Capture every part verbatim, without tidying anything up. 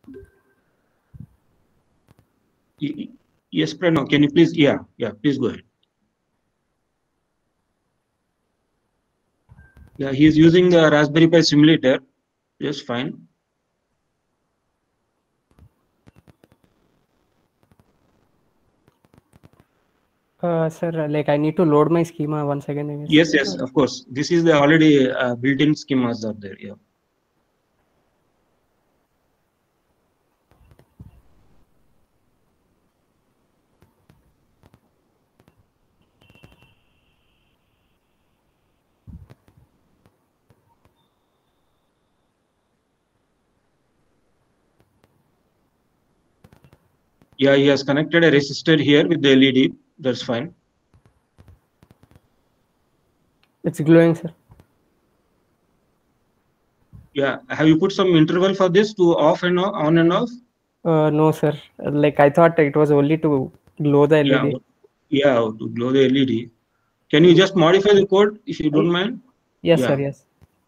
Yes, Pranav, can you please? Yeah, yeah, please go ahead. Yeah, he is using the Raspberry Pi simulator. Yes, fine. Uh, sir, like I need to load my schema once again. I guess. Yes, yes, of course. This is the already uh, built-in schemas are there. Yeah. Yeah, he has connected a resistor here with the L E D. That's fine. It's glowing, sir. Yeah. Have you put some interval for this to off and on, on and off? Uh, no, sir. Like I thought it was only to glow the L E D. Yeah. Yeah, to glow the L E D. Can you just modify the code if you don't mind? Yes, Yeah. sir. Yes.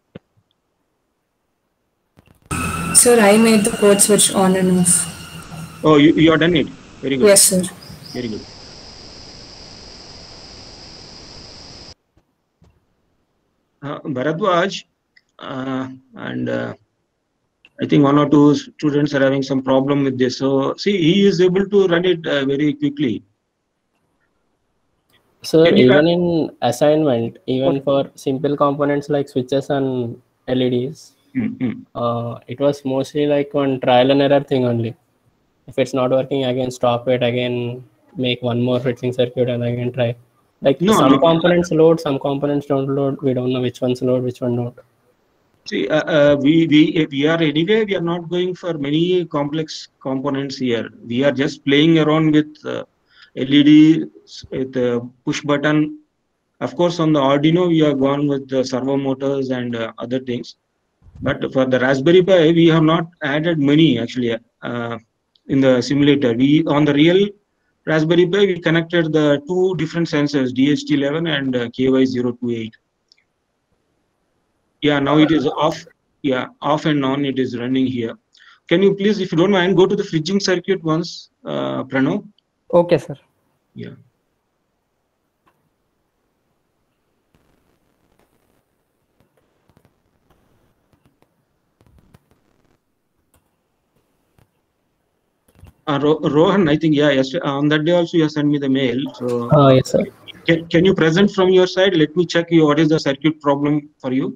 Sir, I made the code switch on and off. Oh, you, you have done it. Very good. Yes, sir. Very good. Uh, Bharadwaj, uh, and uh, I think one or two students are having some problem with this. So, see, he is able to run it uh, very quickly. So Can you even try- in assignment, even for simple components like switches and L E Ds, Mm-hmm. uh, it was mostly like one trial and error thing only. If it's not working, again stop it, again make one more switching circuit and again try. Like No, some no. components load, some components don't load. We don't know which ones load, which one don't. See, uh, uh, we, we, we are anyway, we are not going for many complex components here. We are just playing around with uh, L E D, with uh, push button. Of course, on the Arduino, we have gone with the servo motors and uh, other things. But for the Raspberry Pi, we have not added many actually uh, in the simulator. We on the real Raspberry Pi, we connected the two different sensors, D H T eleven and uh, K Y zero two eight. Yeah, now it is off. Yeah, off and on. It is running here. Can you please, if you don't mind, go to the fridging circuit once, uh, Pranav? Okay, sir. Yeah. Uh, Ro- Rohan, I think, yeah, yes, on that day also you have sent me the mail. So, Oh, yes, sir. Can, can you present from your side? Let me check you what is the circuit problem for you.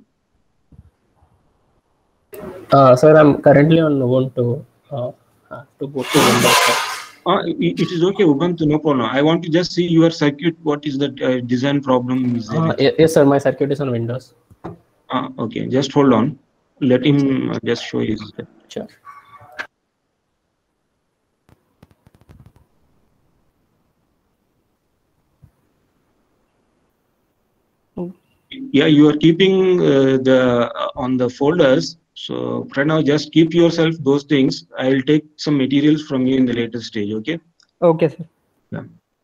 Uh, sir, I'm currently on Ubuntu. Uh, have to boot to Windows. Sir. Uh, it, it is okay, Ubuntu, no problem. I want to just see your circuit. What is the uh, design problem is there? Uh, yes, sir. My circuit is on Windows. Uh, okay, just hold on. Let him uh, just show his. Sure. Yeah, you are keeping uh, the uh, on the folders. So right now, just keep yourself those things. I will take some materials from you in the later stage. Okay. Okay, sir. Yeah.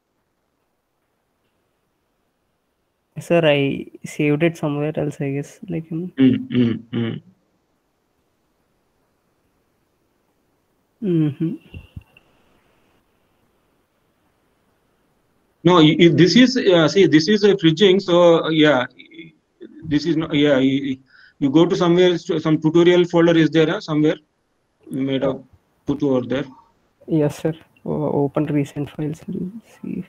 Sir, I saved it somewhere else, I guess. Like. Mm, mm, mm. Mm-hmm. No, if this is uh, see, this is a fridging. So uh, yeah, this is not. Yeah, you, you go to somewhere. Some tutorial folder is there uh, somewhere. You made a put over there. Yes, sir. O- open recent files. We'll see.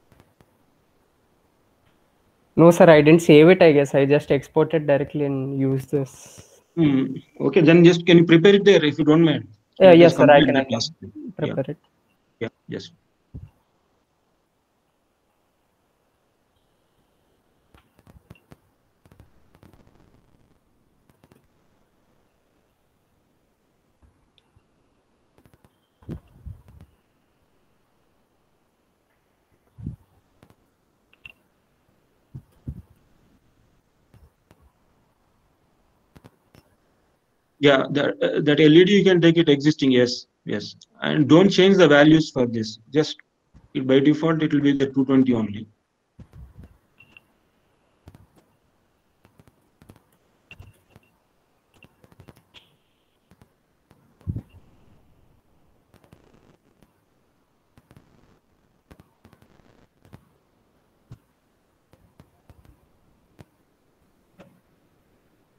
No, sir, I didn't save it, I guess. I just exported directly and used this. Mm. Okay, then just can you prepare it there if you don't mind? Yeah, Let us yes, sir, I complete can, I that can task. prepare Yeah. it. Yeah, yes. Yeah, that uh, that L E D you can take it existing. Yes, yes, and don't change the values for this. Just it, by default it will be the two twenty only.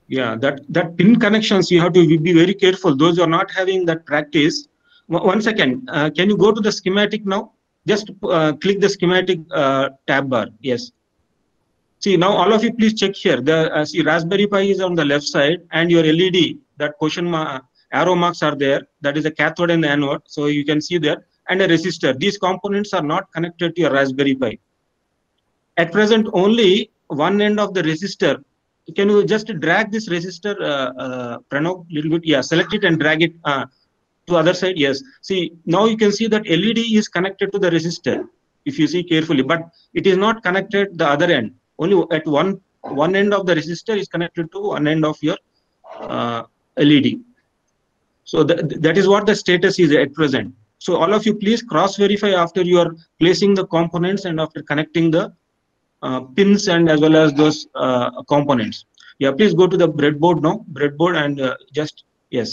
Yeah, that, that pin connections, you have to be very careful. Those who are not having that practice. One second, uh, can you go to the schematic now? Just uh, click the schematic uh, tab bar. Yes. See, now all of you please check here. The uh, see Raspberry Pi is on the left side, and your L E D, that question mark, arrow marks are there. That is the cathode and the anode. So you can see there, and a resistor. These components are not connected to your Raspberry Pi. At present, only one end of the resistor. Can you just drag this resistor, uh, uh, Pranav, little bit? Yeah, select it and drag it uh, to other side. Yes. See, now you can see that L E D is connected to the resistor. If you see carefully, but it is not connected the other end. Only at one one end of the resistor is connected to one end of your uh, L E D. So that, that is what the status is at present. So all of you please cross verify after you are placing the components and after connecting the uh, pins and as well as those uh, components. Yeah, please go to the breadboard now, breadboard and uh, just, yes.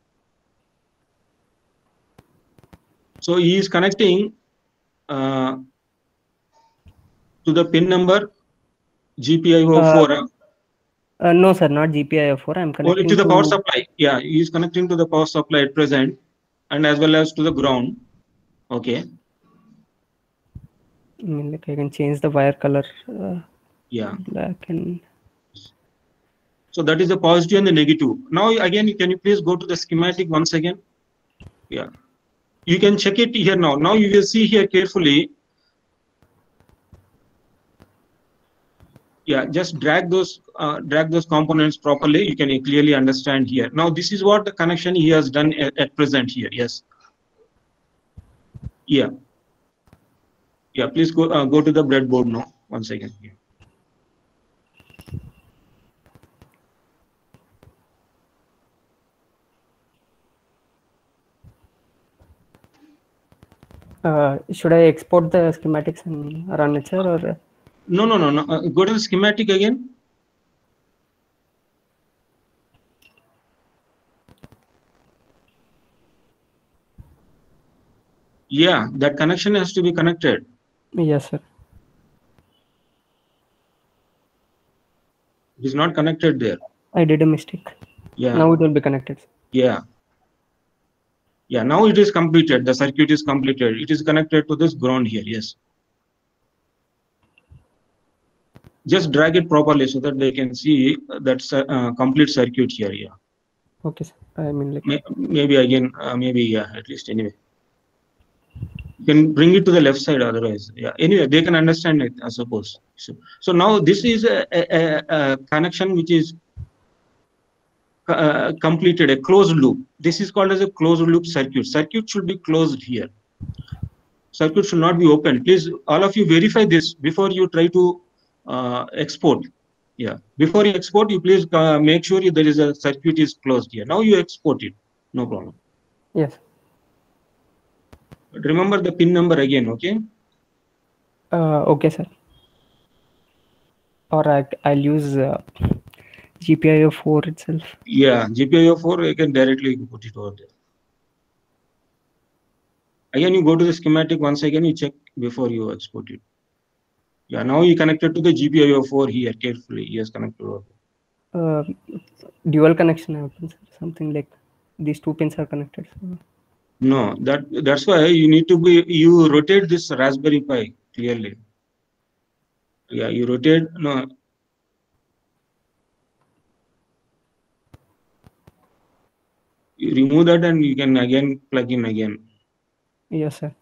So he is connecting uh, to the pin number G P I O four. Uh, uh, no, sir, not G P I O four. I'm connecting Only to the to... power supply. Yeah, he is connecting to the power supply at present and as well as to the ground. Okay. I mean, like I can change the wire color. Uh, yeah. Black and... So that is the positive and the negative. Now again, can you please go to the schematic once again? Yeah. You can check it here now. Now you will see here carefully. Yeah, just drag those uh, drag those components properly. You can clearly understand here. Now this is what the connection he has done at, at present here. Yes. Yeah. Yeah. Please go uh, go to the breadboard now. Once again. Yeah. Uh, should I export the schematics and run it, sir, or? No, no, no, no. Uh, go to the schematic again. Yeah, that connection has to be connected. Yes, sir. It is not connected there. I did a mistake. Yeah. Now it will be connected. Yeah. Yeah, now it is completed. The circuit is completed. It is connected to this ground here. Yes. Just drag it properly so that they can see that uh, complete circuit here. Yeah. Okay, sir. I mean, like maybe again, uh, maybe yeah. At least anyway, you can bring it to the left side. Otherwise, yeah. Anyway, they can understand it, I suppose. So, so now this is a, a, a connection which is uh, completed, a closed loop. This is called as a closed loop circuit. Circuit should be closed here. Circuit should not be open. Please, all of you verify this before you try to uh, export. Yeah. Before you export, you please uh, make sure there is a circuit is closed here. Now you export it. No problem. Yes. But remember the pin number again, okay? Uh, okay, sir. Or I, I'll use uh, G P I O four itself. Yeah, G P I O four, you can directly put it over there. Again, you go to the schematic once again, you check before you export it. Yeah, now you connected to the G P I O four here carefully. Yes, connected over there. Uh, dual connection happens. Something like these two pins are connected. So. No, that that's why you need to be, you rotate this Raspberry Pi clearly. Yeah, you rotate, no. You remove that and you can again plug in again. Yes, sir.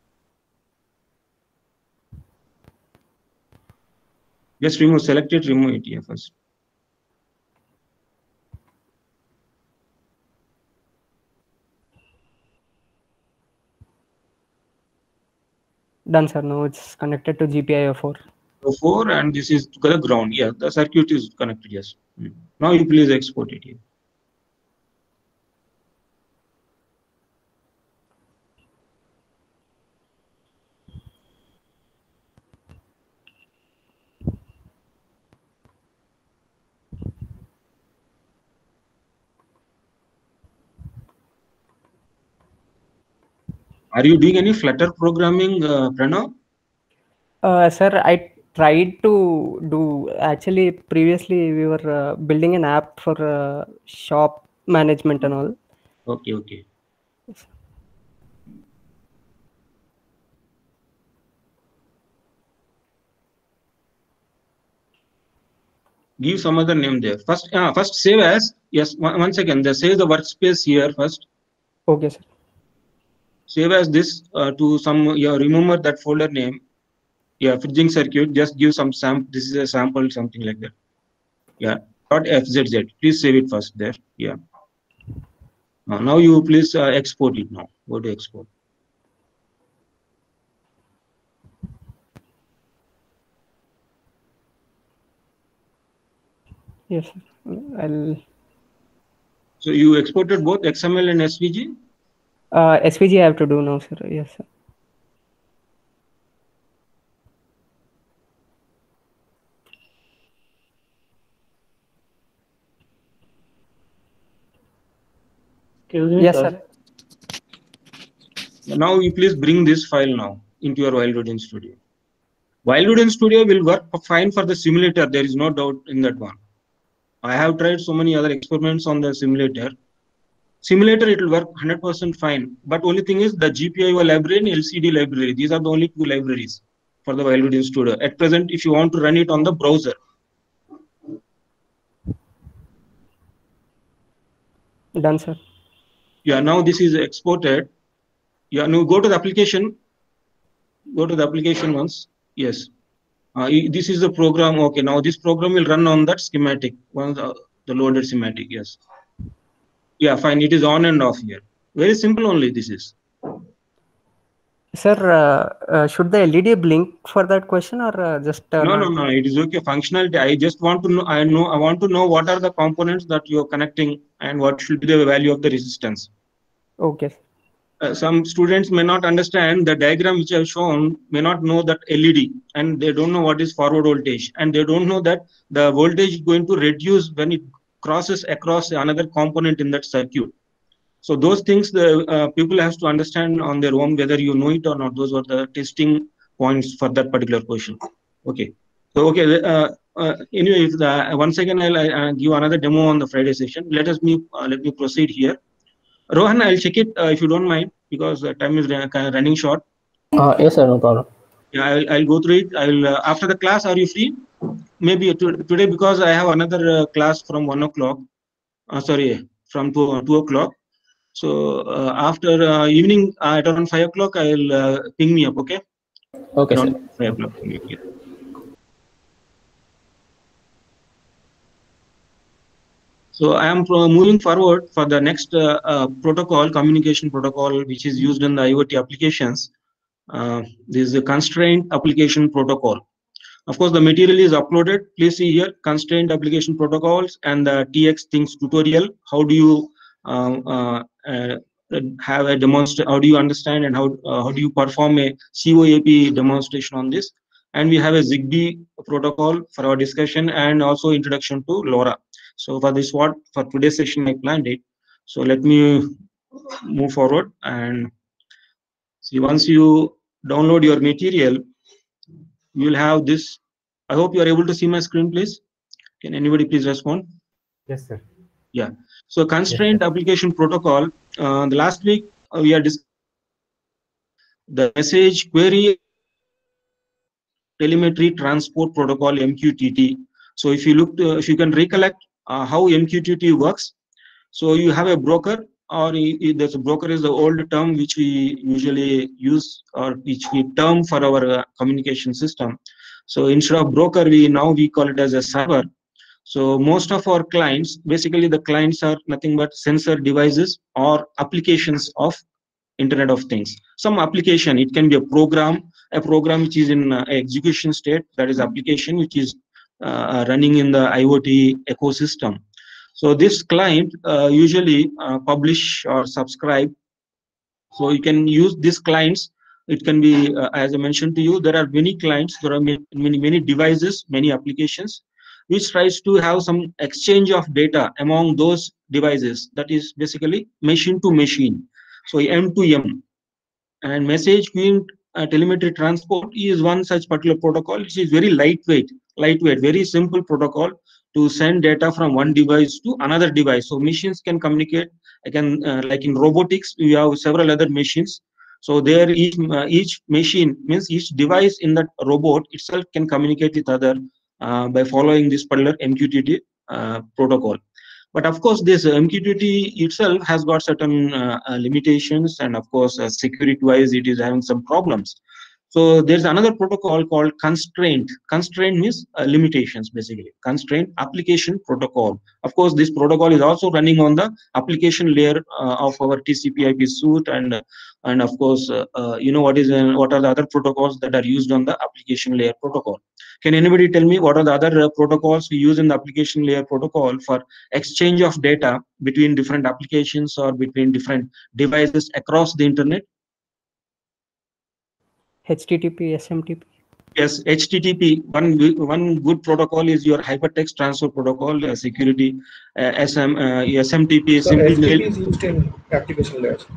Just remove, select it, remove it here first. Done, sir. Now it's connected to G P I O four. four and this is to the ground. Yeah, the circuit is connected. Yes. Hmm. Now you please export it here. Are you doing any Flutter programming, uh, Pranav? Uh, sir, I tried to do, actually previously we were uh, building an app for uh, shop management and all. Okay, okay. Give some other name there. First, uh, first save as, yes, one, one second. They save the workspace here first. Okay, sir. Save as this uh, to some, yeah, remember that folder name. Yeah, fridging circuit, just give some sample. This is a sample, something like that. Yeah, dot F Z Z. Please save it first there. Yeah. Uh, now you please uh, export it now. Go to export. Yes, sir. I'll. So you exported both X M L and S V G? Uh, S V G I have to do now, sir. Yes, sir. Excuse me, Yes, sir. sir. Now you please bring this file now into your Wildwood Studio. Wildwood Studio will work fine for the simulator. There is no doubt in that one. I have tried so many other experiments on the simulator. Simulator, it will work one hundred percent fine. But only thing is the G P I O library and L C D library. These are the only two libraries for the Wildwood Studio. At present, if you want to run it on the browser. Done, sir. Yeah, now this is exported. Yeah, now go to the application. Go to the application once. Yes. Uh, this is the program. Okay, now this program will run on that schematic. Once uh, the loaded schematic. Yes. Yeah, fine. It is on and off here. Very simple only this is. Sir, uh, uh, should the L E D blink for that question or uh, just uh, no, not? no, no. It is okay. Functionality. I just want to know. I know. I want to know what are the components that you are connecting and what should be the value of the resistance. Okay. Uh, some students may not understand the diagram which I have shown, may not know that L E D, and they don't know what is forward voltage, and they don't know that the voltage is going to reduce when it crosses across another component in that circuit. So those things the uh, people have to understand on their own, whether you know it or not. Those are the testing points for that particular question. Okay. So okay. Uh, uh, anyway, if the, once again I'll uh, give another demo on the Friday session. Let us me uh, let me proceed here. Rohan, I'll check it uh, if you don't mind, because uh, time is uh, running short. Uh, yes, sir, no problem. Yeah, I'll, I'll go through it. I'll uh, after the class. Are you free? Maybe to, today because I have another uh, class from one o'clock. Uh, sorry, from two two o'clock. So uh, after uh, evening uh, at around five o'clock, I'll uh, ping me up. Okay. Okay, around sir. Five o'clock. Yeah. So I am moving forward for the next uh, uh, protocol, communication protocol, which is used in the IoT applications. Uh, this is a constraint application protocol. Of course, the material is uploaded. Please see here, constraint application protocols and the T X things tutorial. How do you uh, uh, uh, have a demonstration? How do you understand and how uh, how do you perform a C O A P demonstration on this? And we have a ZigBee protocol for our discussion and also introduction to LoRa. So for this, what for today's session I planned it. So let me move forward and see. Once you download your material, you will have this. I hope you are able to see my screen, please. Can anybody please respond? Yes, sir. Yeah. So constraint Yes, application protocol. Uh, the last week uh, we are discussing the message query telemetry transport protocol M Q T T. So if you look, to, if you can recollect uh, how M Q T T works. So you have a broker, or there's a broker is the old term which we usually use or which we term for our uh, communication system. So instead of broker, we now we call it as a server. So most of our clients, basically the clients are nothing but sensor devices or applications of Internet of Things. Some application, it can be a program, a program which is in uh, execution state, that is application which is uh, running in the IoT ecosystem. So this client uh, usually uh, publish or subscribe. So you can use these clients. It can be, uh, as I mentioned to you, there are many clients, there are many, many, many devices, many applications, which tries to have some exchange of data among those devices. That is basically machine to machine. So M to M. And message queuing uh, telemetry transport is one such particular protocol, which is very lightweight, lightweight, very simple protocol to send data from one device to another device. So machines can communicate. Again, uh, like in robotics, we have several other machines. So there, each uh, each machine means each device in that robot itself can communicate with other uh, by following this particular M Q T T uh, protocol. But of course, this M Q T T itself has got certain uh, uh, limitations, and of course, uh, security-wise, it is having some problems. So there's another protocol called constraint. Constraint means uh, limitations, basically. Constraint application protocol. Of course, this protocol is also running on the application layer uh, of our T C P I P suite, and uh, and of course, uh, uh, you know what is uh, what are the other protocols that are used on the application layer protocol. Can anybody tell me what are the other uh, protocols we use in the application layer protocol for exchange of data between different applications or between different devices across the internet? H T T P, S M T P. Yes, H T T P. One one good protocol is your hypertext transfer protocol, uh, security, uh, S M, uh, S M T P. So Simply H T T P mail. is used in application layers.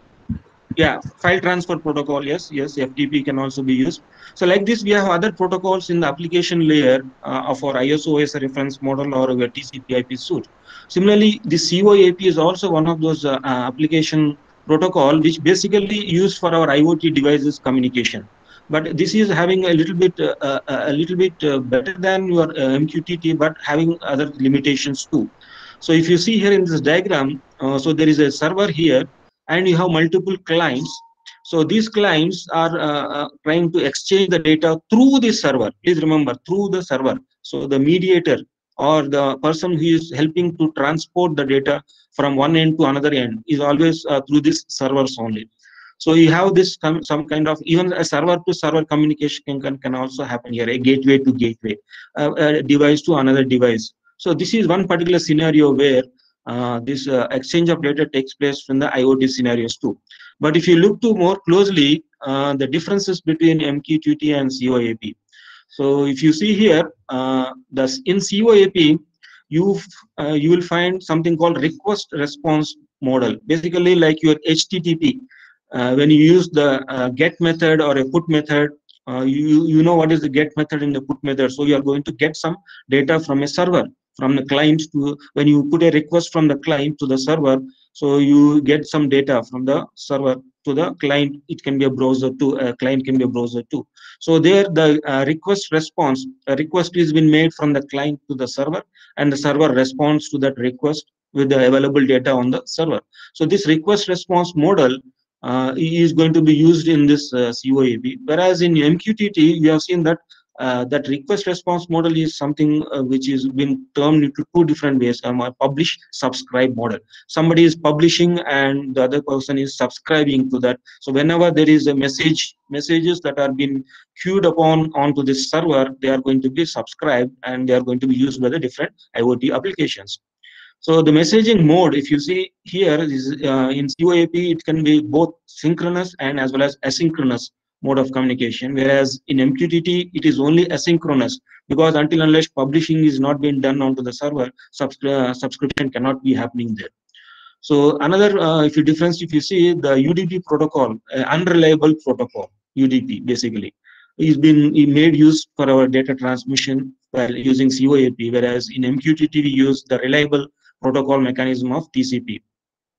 Yeah, file transfer protocol. Yes, yes, F T P can also be used. So like this, we have other protocols in the application layer uh, of our I S O as a reference model or our T C P I P suite. Similarly, the C O A P is also one of those uh, uh, application protocol which basically used for our IoT devices communication. But this is having a little bit uh, uh, a little bit uh, better than your uh, M Q T T, but having other limitations too. So if you see here in this diagram, uh, so there is a server here, and you have multiple clients. So these clients are uh, uh, trying to exchange the data through the server. Please remember, through the server. So the mediator or the person who is helping to transport the data from one end to another end is always uh, through this servers only. So you have this some, some kind of, even a server to server communication can, can also happen here, a gateway to gateway, uh, a device to another device. So this is one particular scenario where uh, this uh, exchange of data takes place in the IoT scenarios too. But if you look to more closely, uh, the differences between M Q T T and C O A P. So if you see here, uh, the, in C O A P, you uh, you will find something called request response model. Basically, like your H T T P. Uh, when you use the uh, get method or a put method, uh, you you know what is the get method and the put method. So you are going to get some data from a server, from the client to, when you put a request from the client to the server, so you get some data from the server to the client. It can be a browser too, a client can be a browser too. So there the uh, request response, a request is been made from the client to the server, and the server responds to that request with the available data on the server. So this request response model uh, is going to be used in this uh, C O A P. Whereas in M Q T T, we have seen that uh, that request response model is something uh, which is been termed into two different ways. Um, a publish subscribe model. Somebody is publishing and the other person is subscribing to that. So whenever there is a message, messages that are being queued upon onto this server, they are going to be subscribed and they are going to be used by the different IoT applications. So the messaging mode, if you see here, is uh, in C O A P, it can be both synchronous and as well as asynchronous mode of communication, whereas in M Q T T, it is only asynchronous, because until unless publishing is not being done onto the server, subscri uh, subscription cannot be happening there. So another, uh, if you difference, if you see the U D P protocol, uh, unreliable protocol, U D P basically, is been made use for our data transmission while using C O A P, whereas in M Q T T we use the reliable protocol mechanism of T C P.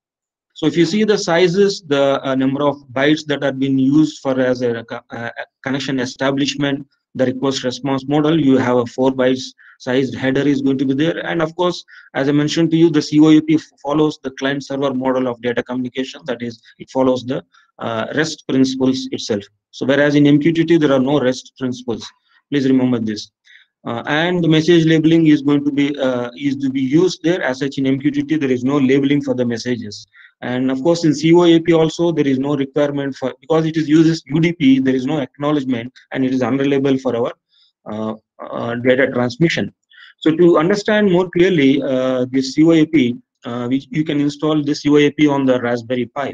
So if you see the sizes, the uh, number of bytes that are being used for as a uh, connection establishment, the request response model, you have a four bytes sized header is going to be there. And of course, as I mentioned to you, the C O A P follows the client server model of data communication. That is, it follows the uh, REST principles itself. So whereas in M Q T T, there are no REST principles. Please remember this. Uh, and the message labeling is going to be uh, is to be used there. As such, in M Q T T, there is no labeling for the messages. And of course, in C O A P also, there is no requirement for, because it is uses U D P, there is no acknowledgement, and it is unreliable for our uh, uh, data transmission. So to understand more clearly uh, this C O A P, uh, we, you can install this C O A P on the Raspberry Pi.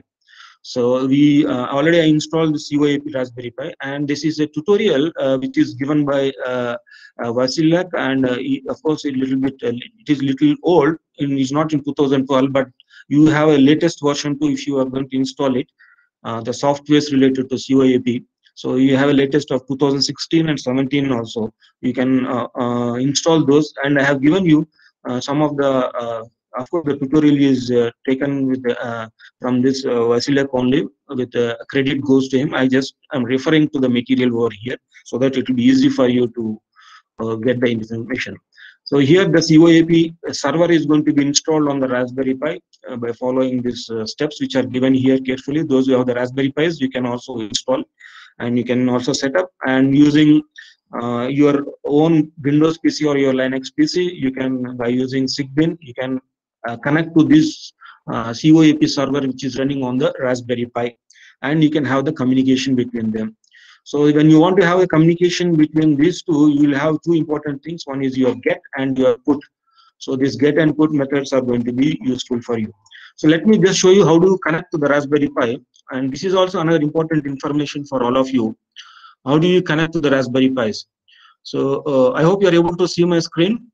So we uh, already installed the C O A P Raspberry Pi, and this is a tutorial uh, which is given by uh, uh, Vasilak, and uh, he, of course, a little bit uh, it is little old. And it's not in two thousand twelve, but you have a latest version too if you are going to install it. Uh, the softwares related to C O A P. So you have a latest of two thousand sixteen and seventeen also. You can uh, uh, install those, and I have given you uh, some of the. Uh, of course, the tutorial is uh, taken with the, uh, from this uh, Vasilek only. With uh, credit goes to him. I just am referring to the material over here so that it will be easy for you to uh, get the information. So here the C O A P server is going to be installed on the Raspberry Pi uh, by following these uh, steps which are given here carefully. Those who have the Raspberry Pis, you can also install, and you can also set up, and using uh, your own Windows P C or your Linux P C, you can, by using Sigbin, you can uh, connect to this uh, C O A P server which is running on the Raspberry Pi, and you can have the communication between them. So when you want to have a communication between these two, you will have two important things. One is your get and your put. So this get and put methods are going to be useful for you. So let me just show you how to connect to the Raspberry Pi. And this is also another important information for all of you. How do you connect to the Raspberry Pis? So uh, I hope you are able to see my screen.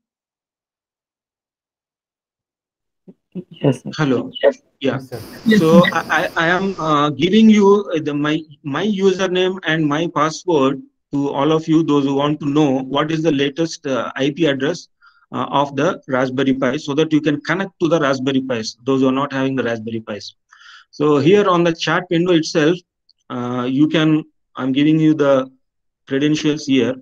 Yes, sir. Hello. Yes. Yeah. Yes, sir. So I, I am uh, giving you the my my username and my password to all of you, those who want to know what is the latest uh, I P address uh, of the Raspberry Pi, so that you can connect to the Raspberry Pis, those who are not having the Raspberry Pis. So here on the chat window itself, uh, you can, I'm giving you the credentials here.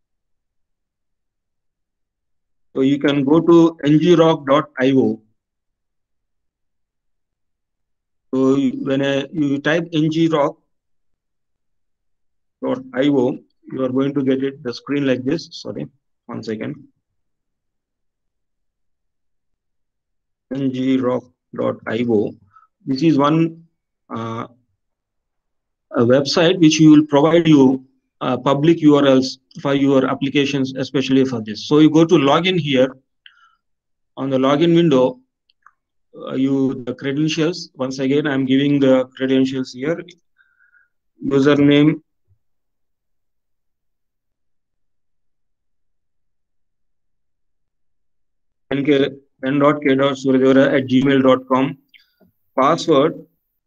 So you can go to n g rock dot i o. So when I, you type n g rock dot i o, you are going to get it the screen like this. Sorry, one second. n g rock dot i o. This is one uh, a website which you will provide you uh, public U R Ls for your applications, especially for this. So you go to login here. On the login window, uh, you the credentials. Once again, I'm giving the credentials here. Username, n dot k dot suryadevara at gmail dot com. Password,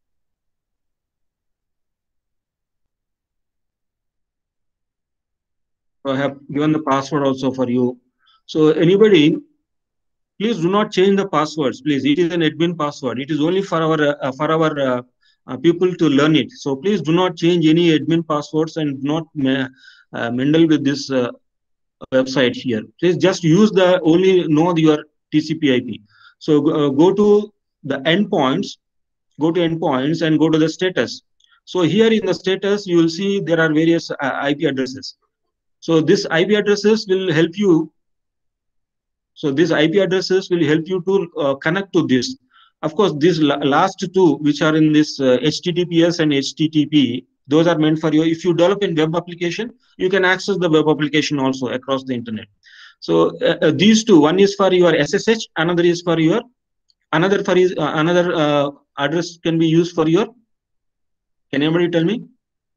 so I have given the password also for you. So anybody, please do not change the passwords. Please, it is an admin password. It is only for our uh, for our uh, uh, people to learn it. So please do not change any admin passwords and do not uh, meddle with this uh, website here. Please just use the only know your T C P I P. So uh, go to the endpoints, go to endpoints and go to the status. So here in the status, you will see there are various uh, I P addresses. So this I P addresses will help you. So these I P addresses will help you to uh, connect to this. Of course, these la last two, which are in this uh, H T T P S and H T T P, those are meant for you. If you develop a web application, you can access the web application also across the internet. So uh, uh, these two, one is for your S S H, another is for your, another for is, uh, another uh, address can be used for your, can anybody tell me?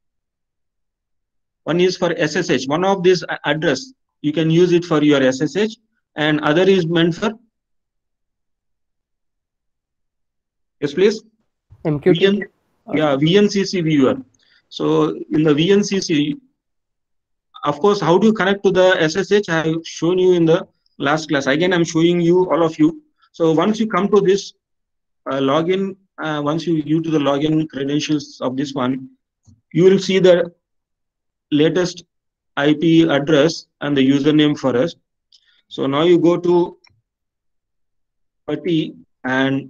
One is for S S H. One of this address, you can use it for your S S H, and other is meant for, yes please? M Q T T. V N, yeah, V N C C viewer. So in the V N C C, of course, how do you connect to the S S H? I have shown you in the last class. Again, I'm showing you, all of you. So once you come to this uh, login, uh, once you you to the login credentials of this one, you will see the latest I P address and the username for us. So now you go to PuTTY, and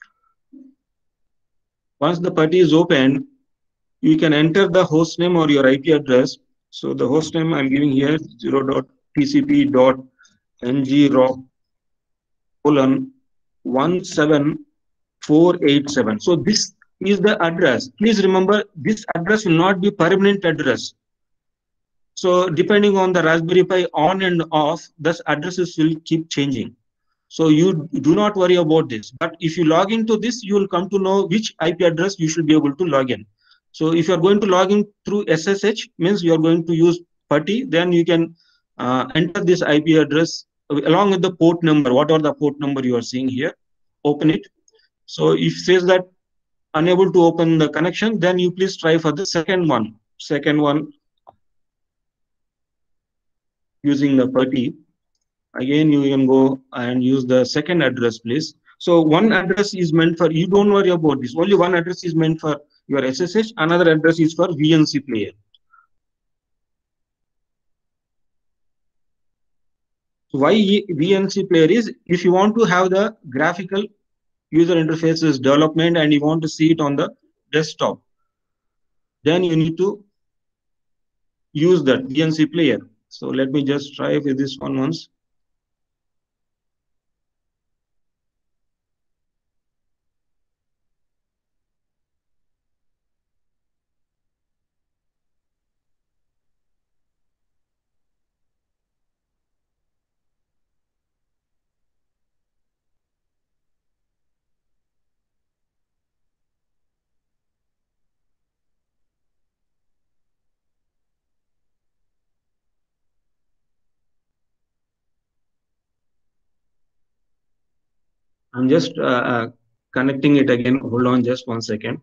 once the PuTTY is open, you can enter the host name or your I P address. So the host name I'm giving here, zero dot T C P dot N G rock colon one seven four eight seven. So this is the address. Please remember, this address will not be permanent address. So depending on the Raspberry Pi on and off, thus addresses will keep changing. So you do not worry about this. But if you log into this, you will come to know which I P address you should be able to log in. So if you are going to log in through S S H, means you are going to use PuTTY, then you can uh, enter this I P address along with the port number, whatever the port number you are seeing here, open it. So if it says that unable to open the connection, then you please try for the second one. second one using the PuTTY. Again, you can go and use the second address, please. So one address is meant for, you don't worry about this. Only one address is meant for your S S H. Another address is for V N C player. So why V N C player is, if you want to have the graphical user interfaces development and you want to see it on the desktop, then you need to use that V N C player. So let me just try with this one once. I'm just uh, uh, connecting it again. Hold on just one second.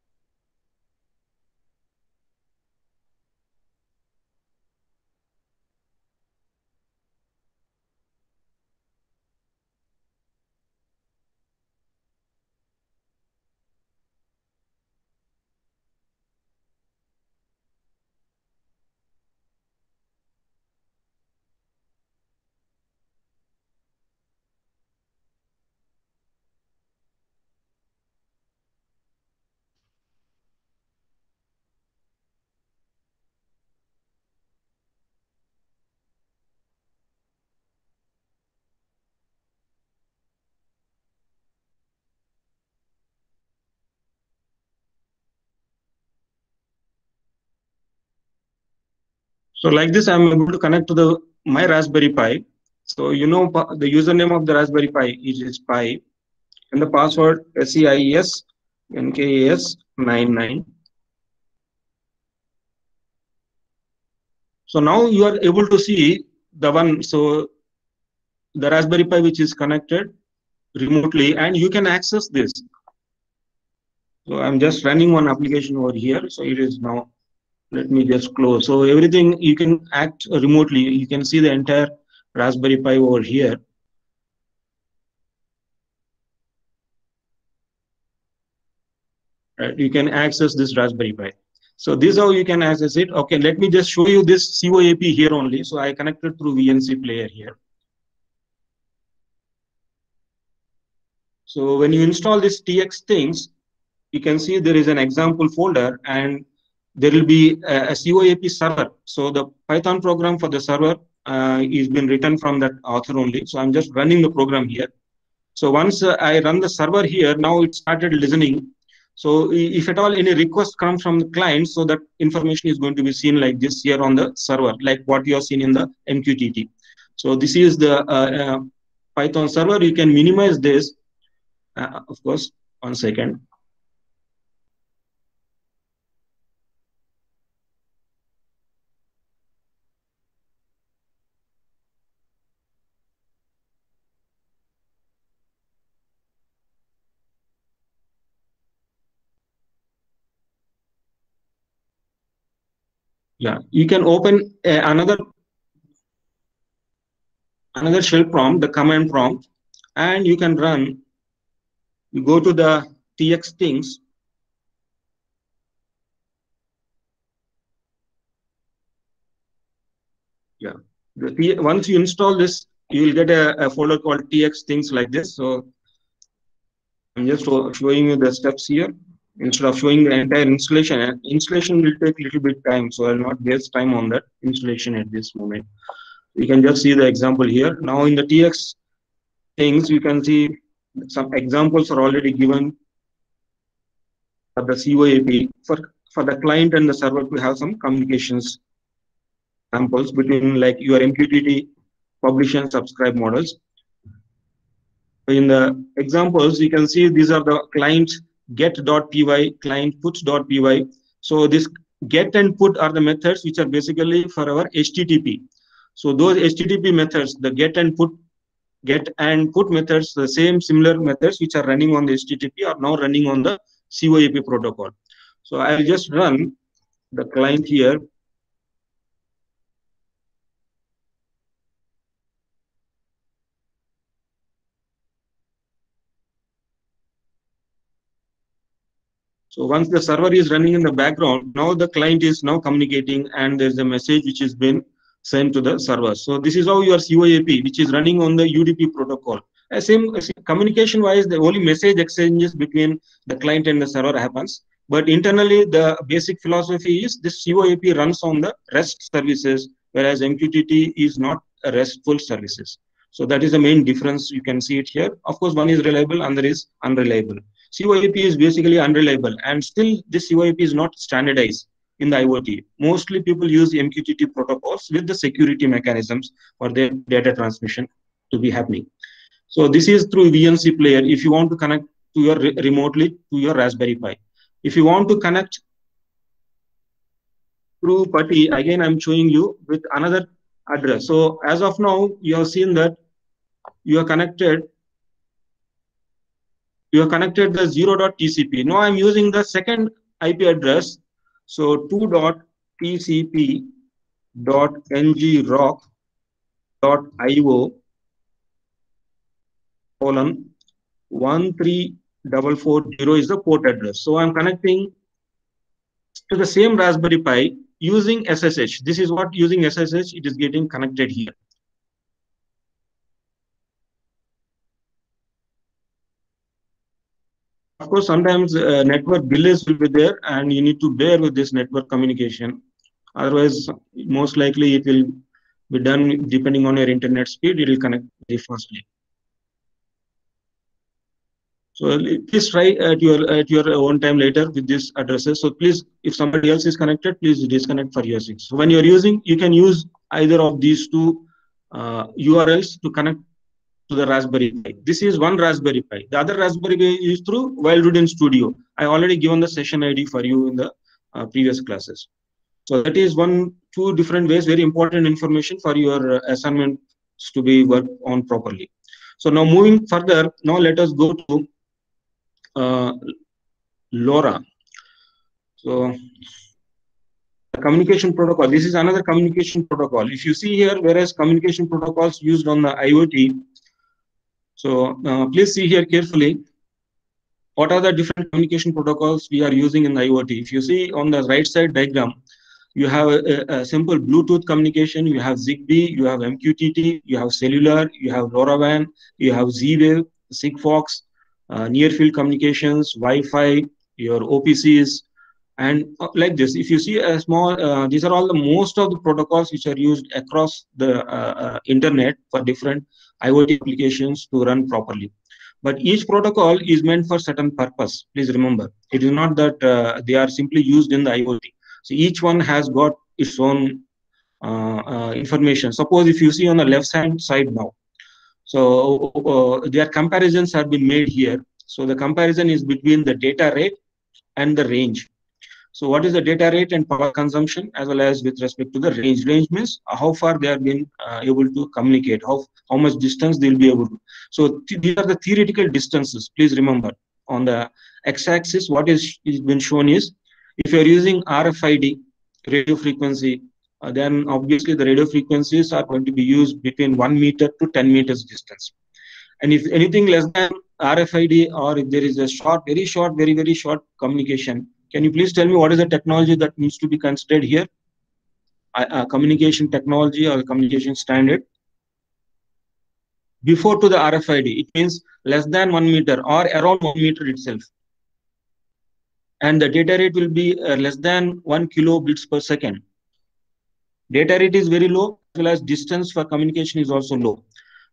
So like this, I'm able to connect to the my Raspberry Pi. So you know the username of the Raspberry Pi is Pi, and the password S E I S N K A S ninety-nine. So now you are able to see the one, so the Raspberry Pi which is connected remotely, and you can access this. So I'm just running one application over here. So it is now, let me just close. So everything you can act remotely. You can see the entire Raspberry Pi over here. Right, you can access this Raspberry Pi. So this is how you can access it. Okay, let me just show you this C O A P here only. So I connected through V N C player here. So when you install this T X things, you can see there is an example folder and there will be a, a C O A P server. So the Python program for the server uh, is been written from that author only. So I'm just running the program here. So once uh, I run the server here, now it started listening. So if at all any request comes from the client, so that information is going to be seen like this here on the server, like what you have seen in the M Q T T. So this is the uh, uh, Python server. You can minimize this, uh, of course, one second. Yeah, you can open uh, another another shell prompt, the command prompt, and you can run. You go to the T X things. Yeah, the T once you install this, you will get a, a folder called T X things like this. So I'm just showing you the steps here. Instead of showing the entire installation, installation will take a little bit time, so I'll not waste time on that installation at this moment. You can just see the example here. Now in the T X things, you can see some examples are already given for the C O A P for, for the client and the server to have some communications examples between like your M Q T T publish and subscribe models. In the examples, you can see these are the client get.py, client puts.py. So this get and put are the methods which are basically for our H T T P. So those H T T P methods, the get and put, get and put methods, the same similar methods which are running on the H T T P are now running on the C O A P protocol. So I'll just run the client here. So once the server is running in the background, now the client is now communicating and there's a message which has been sent to the server. So this is how your C O A P, which is running on the U D P protocol. Uh, same uh, communication wise, the only message exchanges between the client and the server happens. But internally, the basic philosophy is this C O A P runs on the REST services, whereas M Q T T is not a RESTful services. So that is the main difference. You can see it here. Of course, one is reliable, another is unreliable. C O A P is basically unreliable, and still this C O A P is not standardized in the I O T. Mostly people use M Q T T protocols with the security mechanisms for their data transmission to be happening. So this is through V N C player. If you want to connect to your re remotely to your Raspberry Pi, if you want to connect through PuTTY, again I'm showing you with another address. So as of now, you have seen that you are connected. You have connected the zero dot T C P. Now I'm using the second I P address. So two dot T C P dot N G rock dot I O colon one three four four zero is the port address. So I'm connecting to the same Raspberry Pi using S S H. This is what using S S H it is getting connected here. Of course, sometimes uh, network delays will be there, and you need to bear with this network communication. Otherwise, most likely it will be done depending on your internet speed. It will connect very fastly. So please try at your at your own time later with these addresses. So please, if somebody else is connected, please disconnect for your sake. So when you're using, you can use either of these two uh, U R Ls to connect to the Raspberry Pi. This is one Raspberry Pi. The other Raspberry Pi is through Wildwood Studio. I already given the session I D for you in the uh, previous classes. So that is one, two different ways, very important information for your uh, assignments to be worked on properly. So now moving further, now let us go to uh, LoRa. So the communication protocol. This is another communication protocol. If you see here, whereas communication protocols used on the I O T. So uh, please see here carefully. What are the different communication protocols we are using in the I O T? If you see on the right side diagram, you have a, a simple Bluetooth communication, you have ZigBee, you have M Q T T, you have cellular, you have LoRaWAN, you have Z-Wave, Sigfox, uh, near field communications, Wi-Fi, your O P Cs, and uh, like this. If you see a small, uh, these are all the most of the protocols which are used across the uh, uh, internet for different I O T applications to run properly. But each protocol is meant for certain purpose. Please remember, it is not that uh, they are simply used in the I O T. So each one has got its own uh, uh, information. Suppose if you see on the left hand side now, so uh, their comparisons have been made here. So the comparison is between the data rate and the range. So what is the data rate and power consumption, as well as with respect to the range. Range means how far they have been uh, able to communicate, how, how much distance they'll be able to. So th these are the theoretical distances. Please remember, on the x-axis, what is, is been shown is, if you're using R F I D, radio frequency, uh, then obviously the radio frequencies are going to be used between one meter to ten meters distance. And if anything less than R F I D, or if there is a short, very short, very, very short communication, can you please tell me what is the technology that needs to be considered here? Uh, uh, communication technology or communication standard. Before to the R F I D, it means less than one meter or around one meter itself. And the data rate will be uh, less than one kilobits per second. Data rate is very low, as well as distance for communication is also low.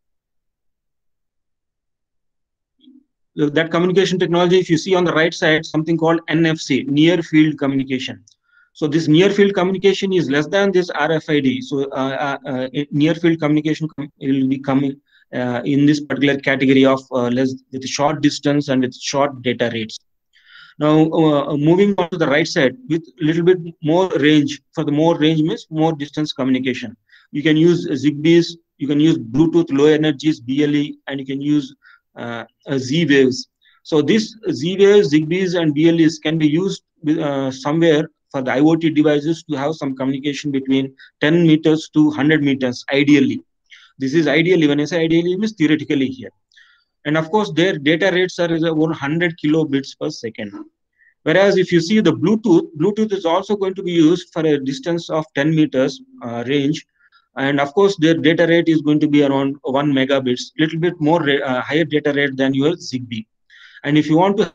That communication technology, if you see on the right side, something called N F C, near field communication. So this near field communication is less than this R F I D. So uh, uh, uh, near field communication will be coming uh, in this particular category of uh, less with short distance and with short data rates. Now uh, moving on to the right side with a little bit more range. For the more range means more distance communication. You can use ZigBees, you can use Bluetooth low energies, B L E, and you can use Uh, uh, Z-Waves. So these Z-Waves, ZigBees, and B L Es can be used with, uh, somewhere for the IoT devices to have some communication between ten meters to one hundred meters, ideally. This is ideally, when I say ideally, it means theoretically here. And of course, their data rates are one hundred kilobits per second. Whereas if you see the Bluetooth, Bluetooth is also going to be used for a distance of ten meters uh, range. And of course, their data rate is going to be around one megabits, little bit more uh, higher data rate than your Zigbee. And if you want to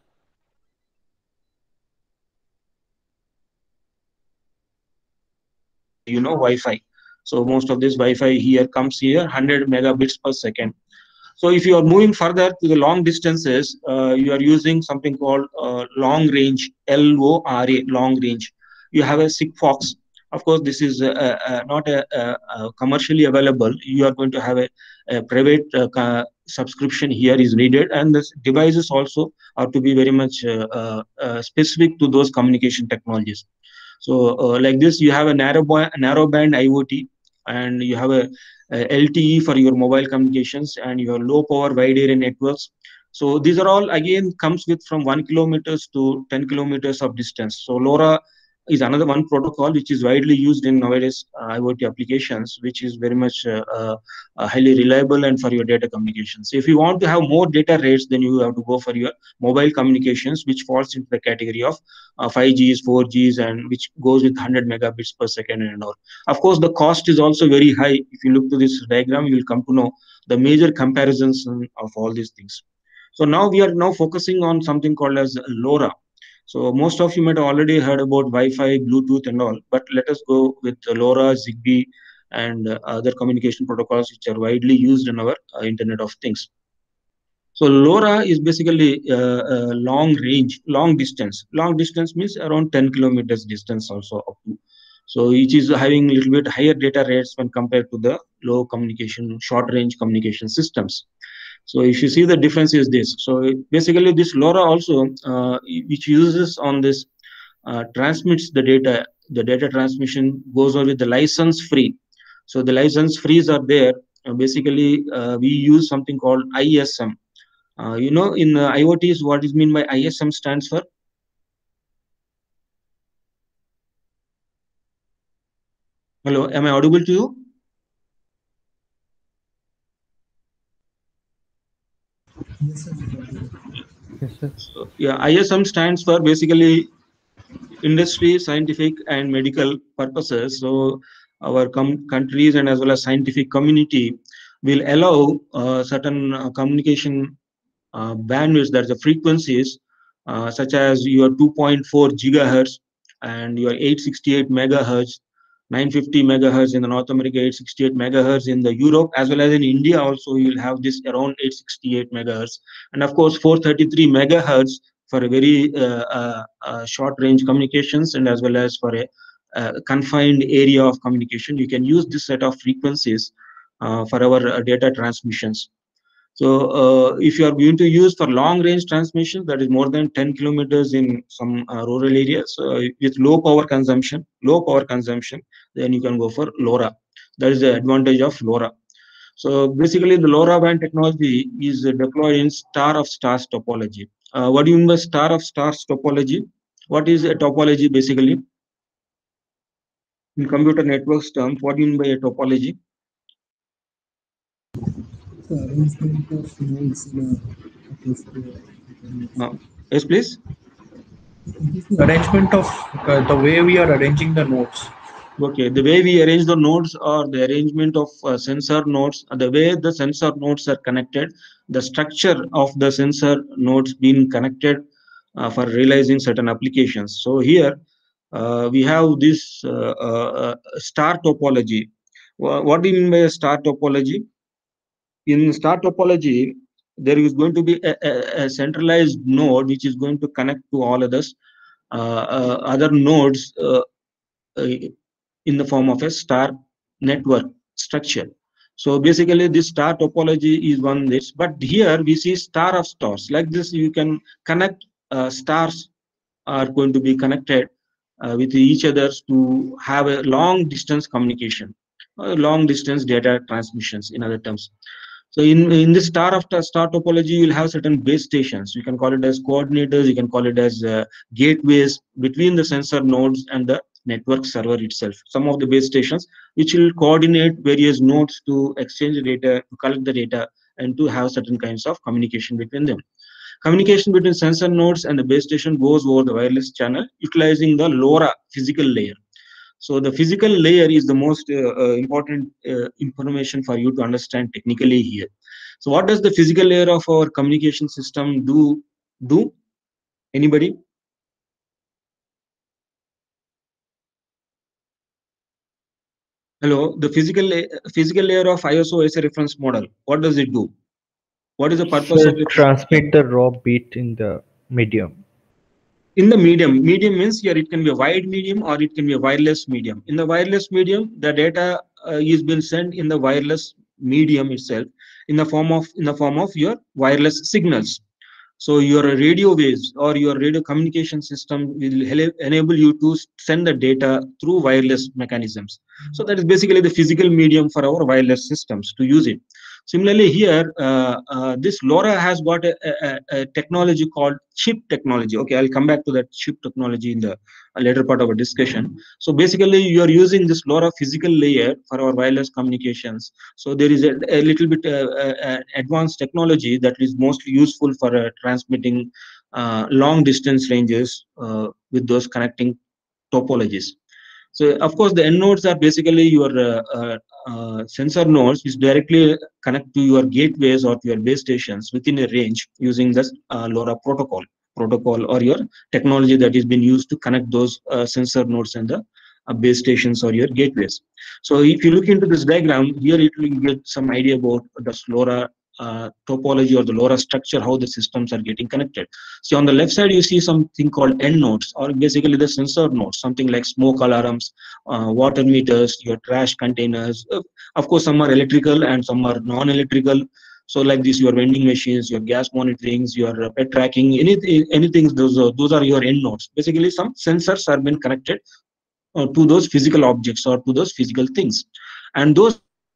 you know Wi-Fi, so most of this Wi-Fi here comes here one hundred megabits per second. So if you are moving further to the long distances, uh, you are using something called uh, long range, L O R A, long range. You have a Sigfox. Of course, this is uh, uh, not a, a, a commercially available. You are going to have a, a private uh, subscription here is needed, and the devices also are to be very much uh, uh, uh, specific to those communication technologies. So uh, like this, you have a narrow, narrow band IoT, and you have a, a L T E for your mobile communications, and your low power wide area networks. So these are all again comes with from one kilometers to ten kilometers of distance. So LoRa is another one protocol which is widely used in nowadays uh, IoT applications, which is very much uh, uh, uh, highly reliable and for your data communications. So if you want to have more data rates, then you have to go for your mobile communications, which falls into the category of uh, five Gs, four Gs, and which goes with one hundred megabits per second and all. Of course, the cost is also very high. If you look to this diagram, you will come to know the major comparisons of all these things. So now we are now focusing on something called as LoRa. So most of you might have already heard about Wi-Fi, Bluetooth and all, but let us go with LoRa, Zigbee, and uh, other communication protocols which are widely used in our uh, Internet of Things. So LoRa is basically uh, uh, long range, long distance. Long distance means around ten kilometers distance also up to. So each is having a little bit higher data rates when compared to the low communication, short range communication systems. So if you see the difference is this. So basically this LoRa also, uh, which uses on this, uh, transmits the data. The data transmission goes on with the license free. So the license frees are there. Uh, basically, uh, we use something called I S M. Uh, you know, in uh, IoTs, what is mean by I S M stands for? Hello, am I audible to you? Yes, sir. Yes, sir. So, yeah, I S M stands for basically industry, scientific, and medical purposes. So our com countries and as well as scientific community will allow uh, certain uh, communication uh, bandwidths, that's the frequencies, uh, such as your two point four gigahertz and your eight sixty-eight megahertz, nine fifty megahertz in the North America, eight sixty-eight megahertz in the Europe, as well as in India also you will have this around eight sixty-eight megahertz, and of course four thirty-three megahertz for a very uh, uh, uh, short range communications, and as well as for a uh, confined area of communication. You can use this set of frequencies uh, for our uh, data transmissions. So uh, if you are going to use for long range transmission, that is more than ten kilometers in some uh, rural areas uh, with low power consumption, low power consumption, then you can go for LoRa. That is the advantage of LoRa. So basically the LoRaWAN technology is deployed in star of stars topology. Uh, what do you mean by star of stars topology? What is a topology basically? In computer networks terms, what do you mean by a topology? The arrangement of nodes in a Uh, yes, please. Arrangement of uh, the way we are arranging the nodes. Okay, the way we arrange the nodes or the arrangement of uh, sensor nodes, the way the sensor nodes are connected, the structure of the sensor nodes being connected uh, for realizing certain applications. So here uh, we have this uh, uh, star topology. What do you mean by a star topology? In star topology, there is going to be a, a, a centralized node which is going to connect to all others, uh, uh, other nodes uh, uh, in the form of a star network structure. So basically this star topology is one this, but here we see star of stars. Like this, you can connect uh, stars are going to be connected uh, with each other to have a long distance communication, uh, long distance data transmissions in other terms. So in, in this star after star topology, you'll have certain base stations. You can call it as coordinators, you can call it as uh, gateways between the sensor nodes and the network server itself. Some of the base stations which will coordinate various nodes to exchange data, to collect the data, and to have certain kinds of communication between them. Communication between sensor nodes and the base station goes over the wireless channel utilizing the LoRa physical layer. So the physical layer is the most uh, uh, important uh, information for you to understand technically here. So what does the physical layer of our communication system do? Do anybody? Hello, the physical la physical layer of I S O as a reference model. What does it do? What is the purpose So of it? transmit the raw bit in the medium. In the medium, medium means here it can be a wide medium or it can be a wireless medium. In the wireless medium, the data uh, is being sent in the wireless medium itself in the form of in the form of your wireless signals. So your radio waves or your radio communication system will enable you to send the data through wireless mechanisms. So that is basically the physical medium for our wireless systems to use it. Similarly, here, uh, uh, this LoRa has got a, a, a technology called chip technology. Okay, I'll come back to that chip technology in the later part of our discussion. So basically, you are using this LoRa physical layer for our wireless communications. So there is a, a little bit uh, uh, advanced technology that is mostly useful for uh, transmitting uh, long distance ranges uh, with those connecting topologies. So of course, the end nodes are basically your uh, uh, uh, sensor nodes, which directly connect to your gateways or to your base stations within a range using this uh, LoRa protocol, protocol or your technology that is being used to connect those uh, sensor nodes and the uh, base stations or your gateways. So if you look into this diagram, here it will get some idea about the LoRa uh, topology or the LoRa structure, how the systems are getting connected. So on the left side, you see something called end nodes, or basically the sensor nodes, something like smoke alarms, uh, water meters, your trash containers. Uh, of course, some are electrical and some are non-electrical. So like this, your vending machines, your gas monitorings, your uh, pet tracking, anything, anything. Those are, those are your end nodes. Basically, some sensors are being connected uh, to those physical objects or to those physical things, and those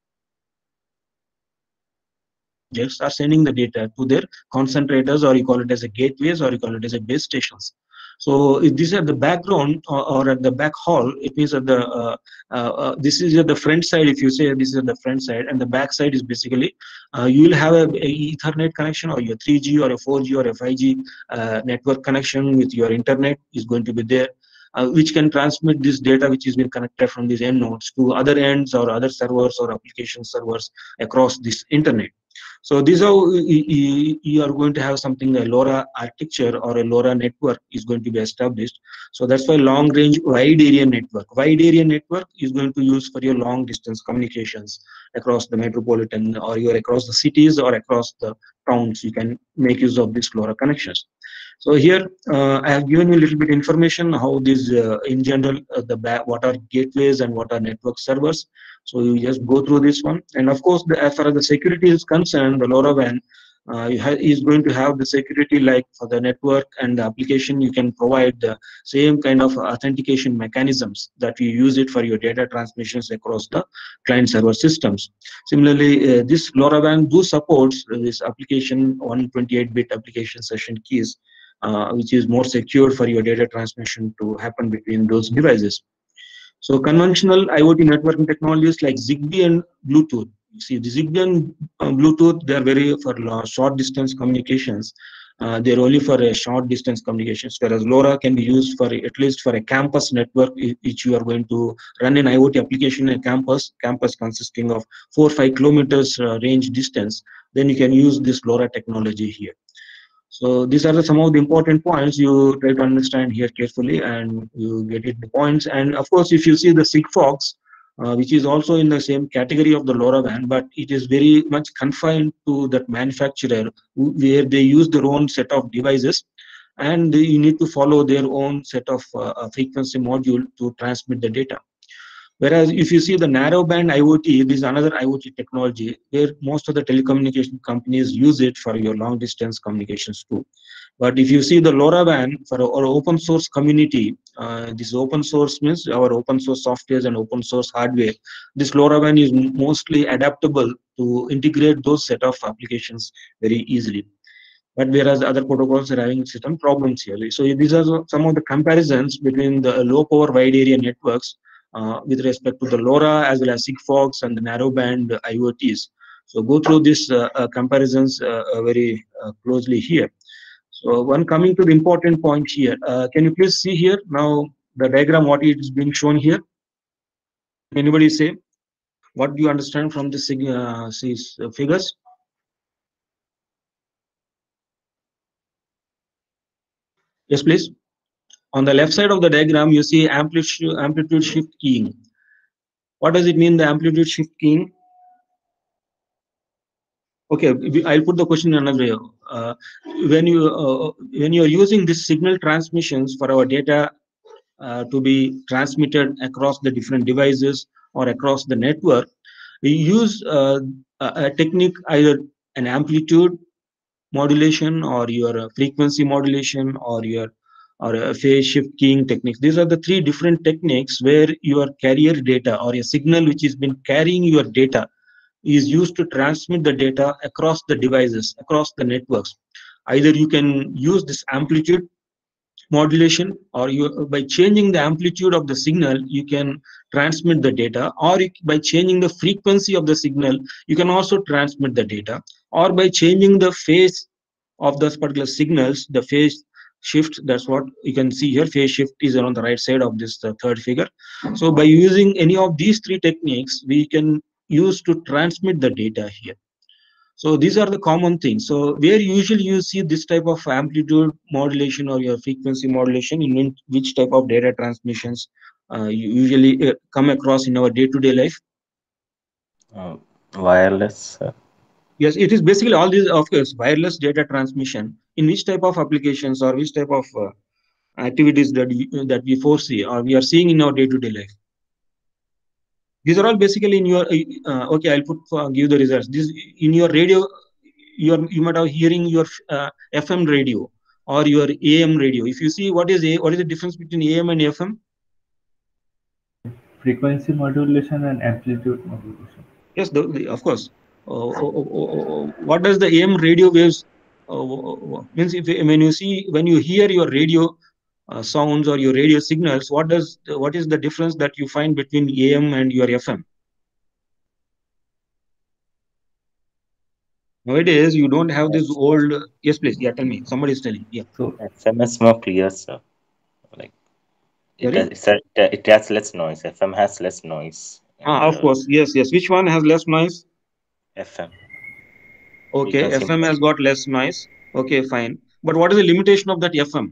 are sending the data to their concentrators, or you call it as a gateways, or you call it as a base stations. So if this is at the background or, or at the back hall, it means that the uh, uh, uh, this is at the front side. If you say this is at the front side, and the back side is basically uh, you will have a, a Ethernet connection, or your three G or a four G or a five G uh, network connection with your internet is going to be there. Uh, which can transmit this data which is being connected from these end nodes to other ends or other servers or application servers across this internet. So this is how you are going to have something, a LoRa architecture or a LoRa network is going to be established. So that's why long range wide area network. Wide area network is going to use for your long distance communications across the metropolitan, or you're across the cities or across the towns. You can make use of these LoRa connections. So here uh, I have given you a little bit information how these uh, in general uh, the what are gateways and what are network servers. So you just go through this one, and of course, the, as far as the security is concerned, the LoRaWAN uh, is going to have the security like for the network and the application. You can provide the same kind of authentication mechanisms that you use it for your data transmissions across the client server systems. Similarly, uh, this LoRaWAN do supports this application one twenty-eight bit application session keys, uh, which is more secure for your data transmission to happen between those devices. So conventional IoT networking technologies like Zigbee and Bluetooth. You see, the Zigbee and uh, Bluetooth, they are very for short distance communications. Uh, they're only for a short distance communications, whereas LoRa can be used for at least for a campus network, which you are going to run an IoT application in a campus, campus consisting of four or five kilometers uh, range distance. Then you can use this LoRa technology here. So these are the, some of the important points you try to understand here carefully, and you get it the points. And of course, if you see the Sigfox, uh, which is also in the same category of the LoRaWAN, but it is very much confined to that manufacturer where they use their own set of devices, and you need to follow their own set of uh, frequency module to transmit the data. Whereas if you see the narrowband IoT, this is another IoT technology where most of the telecommunication companies use it for your long distance communications too. But if you see the LoRaWAN for our open source community, uh, this open source means our open source softwares and open source hardware. This LoRaWAN is mostly adaptable to integrate those set of applications very easily. But whereas other protocols are having certain problems here. So these are some of the comparisons between the low power wide area networks uh, with respect to the LoRa as well as Sigfox and the narrowband I O Ts. So go through these uh, uh, comparisons uh, uh, very uh, closely here. So one coming to the important point here, uh, can you please see here now the diagram what is being shown here? Anybody say what do you understand from this uh, these uh, figures? Yes, please. On the left side of the diagram, you see amplitude amplitude shift keying. What does it mean, the amplitude shift keying? Okay, I'll put the question in another way. Uh, when you uh, when you are using this signal transmissions for our data uh, to be transmitted across the different devices or across the network, we use uh, a, a technique, either an amplitude modulation or your frequency modulation or your or a phase shift keying techniques. These are the three different techniques where your carrier data or a signal which has been carrying your data is used to transmit the data across the devices, across the networks. Either you can use this amplitude modulation, or you by changing the amplitude of the signal you can transmit the data, or you, by changing the frequency of the signal you can also transmit the data, or by changing the phase of those particular signals, the phase shift. That's what you can see here. Phase shift is on the right side of this uh, third figure. So by using any of these three techniques we can use to transmit the data here. So these are the common things. So where usually you see this type of amplitude modulation or your frequency modulation, in which type of data transmissions uh, you usually uh, come across in our day-to-day life? Uh, wireless. Uh, Yes, it is basically all these, of course, wireless data transmission. In which type of applications or which type of uh, activities that we, that we foresee or we are seeing in our day-to-day life? These are all basically in your uh, okay, I'll put uh, give the results. This in your radio, you are you might have hearing your uh, F M radio or your A M radio. If you see what is a what is the difference between A M and F M? Frequency modulation and amplitude modulation. Yes, the, the, of course. Uh, uh, uh, uh, what does the A M radio waves uh, means? If when you see when you hear your radio uh, sounds or your radio signals, what does what is the difference that you find between A M and your F M? Nowadays, you don't have this old. Yes, please. Yeah, tell me. Somebody is telling. Yeah. So F M is more clear, sir. Like it, Sorry? has, it, it has less noise. F M has less noise. Ah, of uh, course. Yes, yes. Which one has less noise? F M. Okay, Because F M has got less noise. Okay, fine. But what is the limitation of that F M?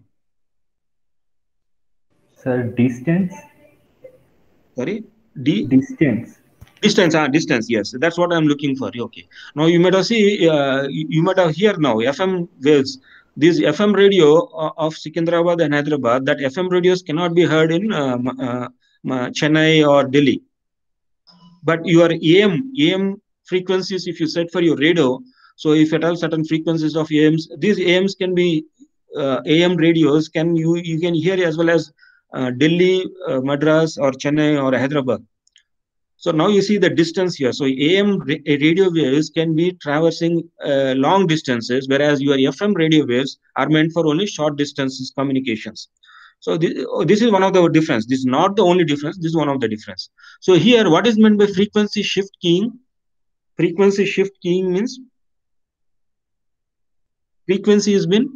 Sir, distance. Sorry, D Distance. distance. Ah, distance. Yes, that's what I'm looking for. Okay. Now you might have see. Uh, you, you might have hear now F M waves. This F M radio uh, of Secunderabad and Hyderabad. That F M radios cannot be heard in uh, uh, Chennai or Delhi. But your A M A M frequencies, if you set for your radio, so if at all certain frequencies of A Ms, these A Ms can be uh, A M radios can you you can hear as well as uh, Delhi, uh, Madras, or Chennai or Hyderabad. So now you see the distance here. So A M ra radio waves can be traversing uh, long distances, whereas your F M radio waves are meant for only short distances communications. So this, this is one of the difference. This is not the only difference. This is one of the difference. So here, what is meant by frequency shift keying? Frequency shift keying means frequency has been.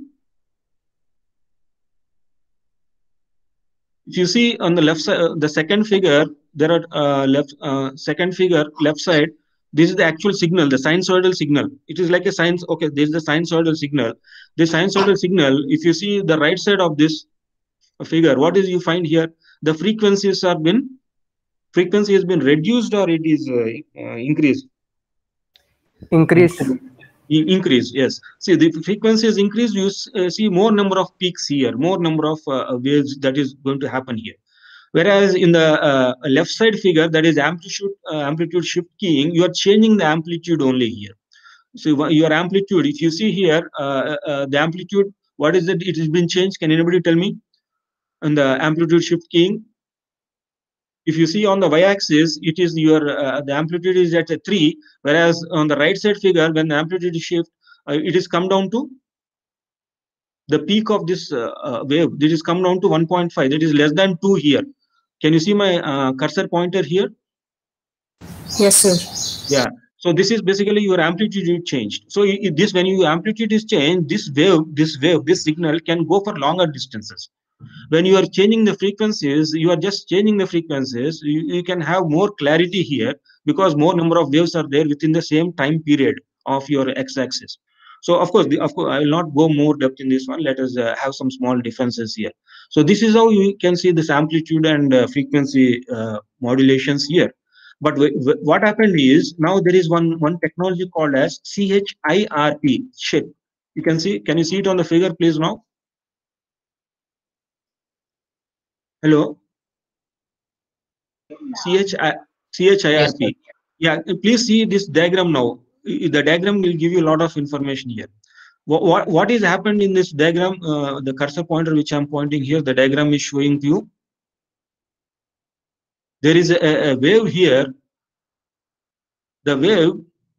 If you see on the left side, uh, the second figure, there are uh, left uh, second figure left side. This is the actual signal, the sinusoidal signal. It is like a sine. Okay, this is the sinusoidal signal. The sinusoidal signal. If you see the right side of this figure, what is you find here? The frequencies have been frequency has been reduced or it is uh, uh, increased. Increase. Increase, yes. See, the frequency is increased. You uh, see more number of peaks here, more number of uh, waves that is going to happen here. Whereas in the uh, left side figure, that is amplitude uh, amplitude shift keying, you are changing the amplitude only here. So your amplitude, if you see here, uh, uh, the amplitude What is it? It has been changed. Can anybody tell me? And the amplitude shift keying. If you see on the y-axis, it is your uh, the amplitude is at a three, whereas on the right side figure, when the amplitude is shift, uh, it is come down to the peak of this uh, uh, wave. This is come down to one point five. That is less than two here. Can you see my uh, cursor pointer here? Yes, sir. Yeah. So this is basically your amplitude changed. So if this, when your amplitude is changed, this wave, this wave, this signal can go for longer distances. When you are changing the frequencies, you are just changing the frequencies. You, you can have more clarity here because more number of waves are there within the same time period of your x-axis. So of course, the, of course, I will not go more depth in this one. Let us uh, have some small differences here. So this is how you can see this amplitude and uh, frequency uh, modulations here. But what happened is now there is one one technology called as C H I R P chip. You can see. Can you see it on the figure, please now? Hello. C H I C H I R P. Yeah. Please see this diagram now. The diagram will give you a lot of information here. What what, what is happened in this diagram? Uh, the cursor pointer which I'm pointing here, the diagram is showing to you. There is a, a wave here. The wave,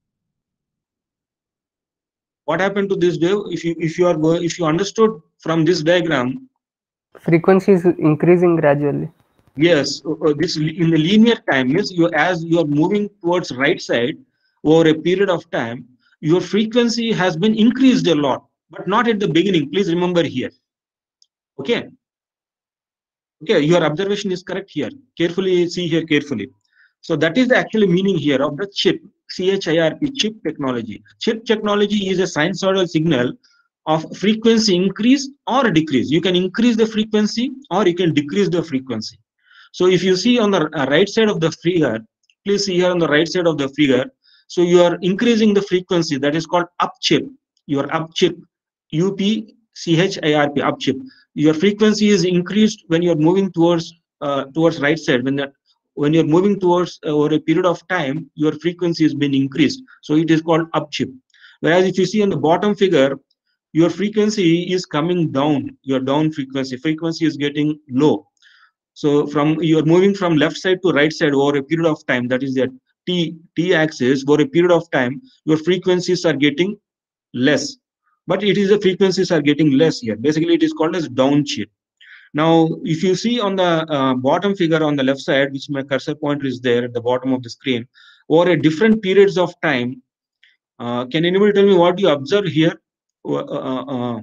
what happened to this wave? If you if you are going, if you understood from this diagram, frequency is increasing gradually. Yes, uh, this in the linear time means you as you are moving towards right side over a period of time, your frequency has been increased a lot, but not at the beginning. Please remember here. Okay. Okay, your observation is correct here. Carefully see here carefully. So that is the actual meaning here of the chip, C H I R P, chip technology. Chip technology is a sinusoidal signal of frequency increase or decrease. You can increase the frequency or you can decrease the frequency. So if you see on the right side of the figure, please see here on the right side of the figure. So you are increasing the frequency, that is called up chip. Your up chip, U P C H I R P, up chip. Your frequency is increased when you are moving towards uh, towards right side. When the when you're moving towards uh, over a period of time, your frequency has been increased. So it is called up chip. Whereas if you see on the bottom figure, your frequency is coming down, your down frequency, frequency is getting low. So from you're moving from left side to right side over a period of time, that is the T, T axis, over a period of time, your frequencies are getting less. But it is the frequencies are getting less here. Basically, it is called as down chip. Now, if you see on the uh, bottom figure on the left side, which my cursor pointer is there at the bottom of the screen, over a different periods of time, uh, can anybody tell me what you observe here? Uh, uh, uh,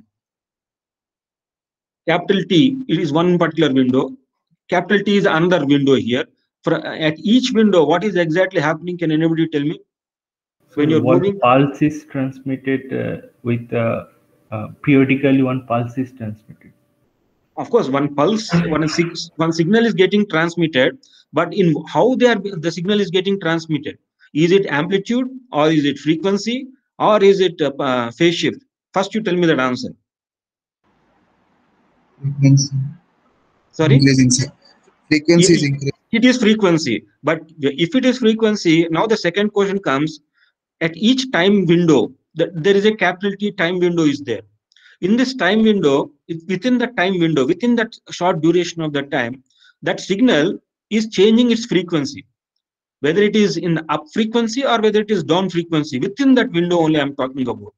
capital T, it is one particular window. Capital T is another window here. For uh, at each window, what is exactly happening? Can anybody tell me? When you're one moving, pulse is transmitted uh, with uh, uh, periodically one pulse is transmitted. of course, one pulse, one six, one signal is getting transmitted, but in how they are, the signal is getting transmitted. Is it amplitude or is it frequency or is it uh, uh, phase shift? First, you tell me that answer. Frequency. Sorry? Increasing, sir. Frequency It- is increasing. It is frequency, but if it is frequency, now the second question comes, at each time window, the, there is a capital T time window is there. In this time window, it, within the time window, within that short duration of the time, that signal is changing its frequency. Whether it is in the up frequency or whether it is down frequency, within that window only I'm talking about.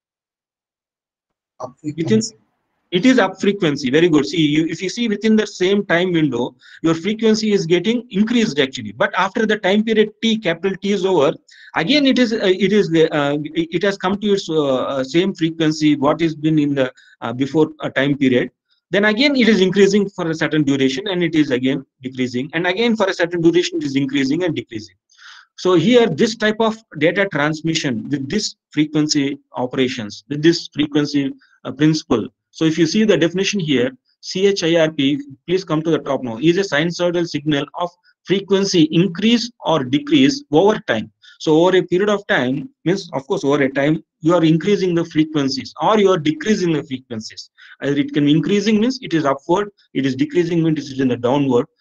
Up Within, frequency. it is up frequency. Very good. See, you, if you see within the same time window, your frequency is getting increased actually. But after the time period T, capital T is over, again it is uh, it is uh, it has come to its uh, same frequency what is been in the uh, before a time period. Then again it is increasing for a certain duration and it is again decreasing, and again for a certain duration it is increasing and decreasing. So here, this type of data transmission with this frequency operations, with this frequency uh, principle. So if you see the definition here, C H I R P, please come to the top now, is a sinusoidal signal of frequency increase or decrease over time. So over a period of time means, of course, over a time, you are increasing the frequencies or you are decreasing the frequencies. Either it can be increasing means it is upward, it is decreasing means it is in the downward.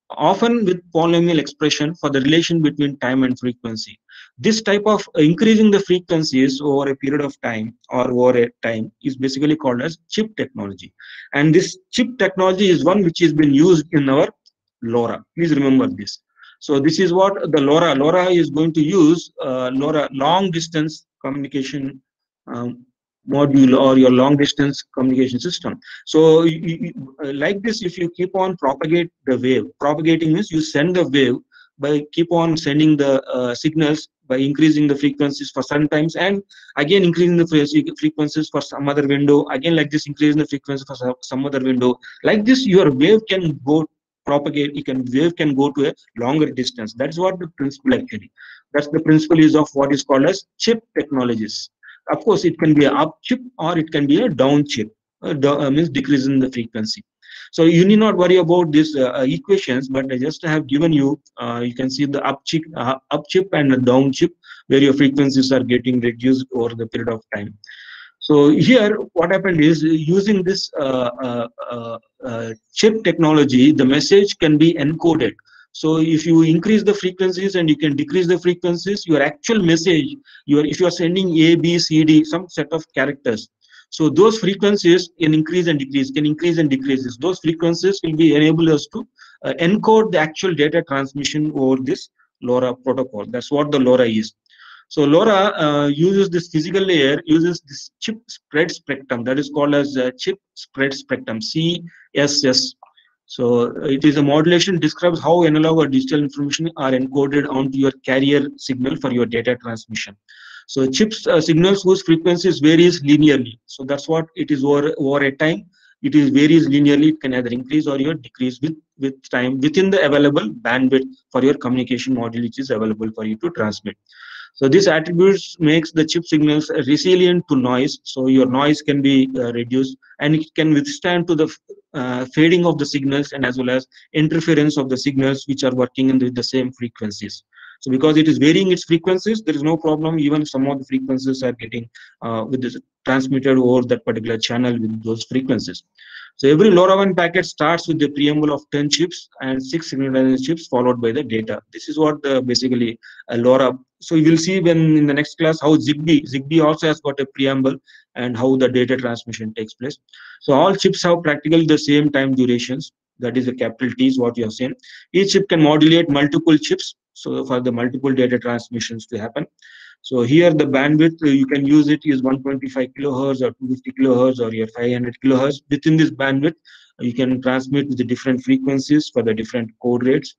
often with polynomial expression for the relation between time and frequency. This type of increasing the frequencies over a period of time or over a time is basically called as chip technology. And this chip technology is one which has been used in our LoRa. Please remember this. So this is what the LoRa, LoRa is going to use uh, LoRa, long distance communication um, module, or your long distance communication system. So you, you, like this, if you keep on propagate the wave, propagating means you send the wave by keep on sending the uh, signals by increasing the frequencies for some times, and again increasing the frequencies for some other window, again like this increasing the frequency for some other window. Like this, your wave can go propagate, you can wave can go to a longer distance. That's what the principle actually. That's the principle is of what is called as chip technologies. Of course, it can be an up chip or it can be a down chip, uh, down, uh, means decreasing the frequency. So you need not worry about these uh, equations, but I just have given you, uh, you can see the up chip, uh, up chip and the down chip, where your frequencies are getting reduced over the period of time. So here, what happened is, using this uh, uh, uh, uh, chip technology, the message can be encoded. So if you increase the frequencies and you can decrease the frequencies, your actual message, your if you are sending A, B, C, D, some set of characters. So those frequencies can increase and decrease, can increase and decreases. Those frequencies will be enable us to uh, encode the actual data transmission over this LoRa protocol. That's what the LoRa is. So LoRa uh, uses this physical layer, uses this chip spread spectrum, that is called as uh, chip spread spectrum, C S S. So it is a modulation, describes how analog or digital information are encoded onto your carrier signal for your data transmission. So chips uh, signals whose frequencies varies linearly. So that's what it is over, over a time. It is varies linearly. It can either increase or your decrease with, with time within the available bandwidth for your communication module, which is available for you to transmit. So these attributes makes the chip signals resilient to noise. So your noise can be uh, reduced, and it can withstand to the uh, fading of the signals and as well as interference of the signals which are working in the, the same frequencies. So because it is varying its frequencies, there is no problem. Even some of the frequencies are getting uh, with this transmitted over that particular channel with those frequencies. So every LoRaWAN packet starts with the preamble of ten chips and six signal chips followed by the data. This is what the basically a LoRa. So you will see when in the next class how ZigBee, ZigBee also has got a preamble and how the data transmission takes place. So all chips have practically the same time durations. That is the capital T is what you have seen. Each chip can modulate multiple chips. So for the multiple data transmissions to happen. So here the bandwidth you can use it is one twenty-five kilohertz or two fifty kilohertz or your five hundred kilohertz. Within this bandwidth, you can transmit with the different frequencies for the different code rates.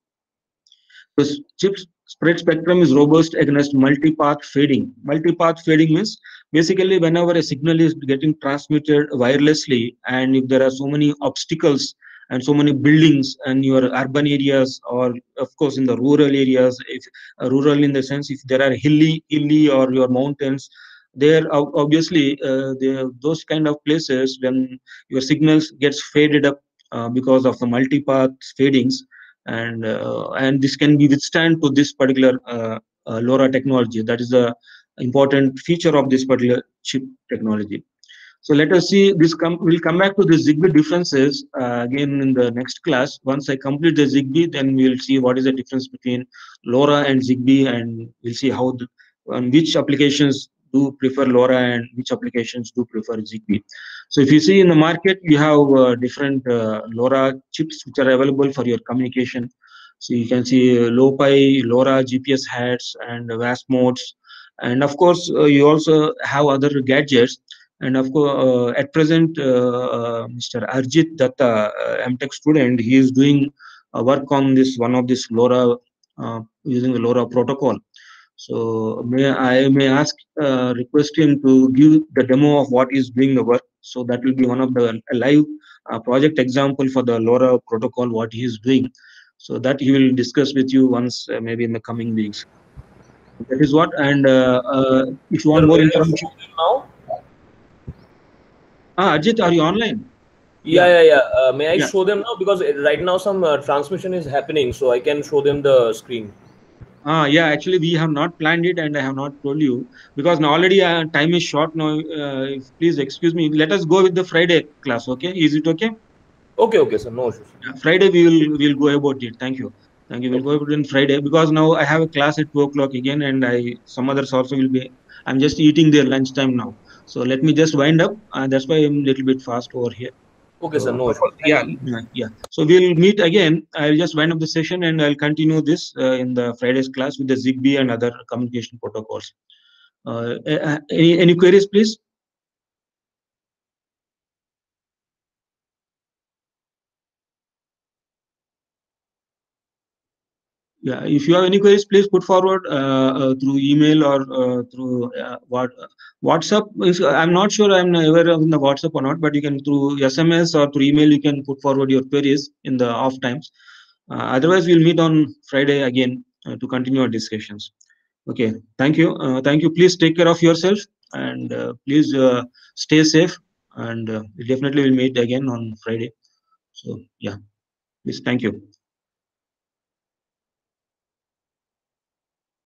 This chip spread spectrum is robust against multipath fading. Multipath fading means basically whenever a signal is getting transmitted wirelessly, and if there are so many obstacles and so many buildings and your urban areas, or of course in the rural areas, if uh, rural in the sense if there are hilly hilly or your mountains, there obviously uh, there those kind of places when your signals gets faded up uh, because of the multipath fadings, and uh, and this can be withstand to this particular uh, uh, LoRa technology. That is the important feature of this particular chip technology. So let us see this. Come, we'll come back to the ZigBee differences uh, again in the next class. Once I complete the ZigBee, then we'll see what is the difference between LoRa and ZigBee, and we'll see how the, on which applications do prefer LoRa and which applications do prefer ZigBee. So if you see in the market, you have uh, different uh, LoRa chips which are available for your communication. So you can see uh, LoPi, LoRa, G P S hats, and V A S modes, and of course uh, you also have other gadgets. And of course, uh, at present, uh, uh, Mister Arjit Datta, uh, M Tech student, he is doing uh, work on this one of this LoRa uh, using the LoRa protocol. So may I may ask, uh, request him to give the demo of what is doing the work. So that will be one of the live uh, project example for the LoRa protocol, what he is doing. So that he will discuss with you once, uh, maybe in the coming weeks. That is what. And uh, uh, if you want more information now. Ah, Ajit, are you online? Yeah, yeah, yeah. yeah. Uh, may I yeah. show them now? Because right now some uh, transmission is happening, so I can show them the screen. Ah, yeah. Actually, we have not planned it, and I have not told you because now already uh, time is short now. Uh, please excuse me. Let us go with the Friday class. Okay, is it okay? Okay, okay, sir. No issues. Yeah, Friday we will we'll go about it. Thank you. Thank you. We'll go about it on Friday because now I have a class at two o'clock again, and I some others also will be. I'm just eating their lunchtime now. So let me just wind up. Uh, that's why I'm a little bit fast over here. Okay, sir. So, No issues. yeah, yeah, yeah. So we'll meet again. I'll just wind up the session and I'll continue this uh, in the Friday's class with the ZigBee and other communication protocols. Uh, uh, any, any queries, please? Yeah, if you have any queries, please put forward uh, uh, through email or uh, through uh, what WhatsApp. Is, I'm not sure I'm aware of in the WhatsApp or not, but you can through S M S or through email you can put forward your queries in the off times. Uh, otherwise, we'll meet on Friday again uh, to continue our discussions. Okay, thank you. Uh, thank you. Please take care of yourself and uh, please uh, stay safe. And uh, we definitely will meet again on Friday. So yeah, please, thank you.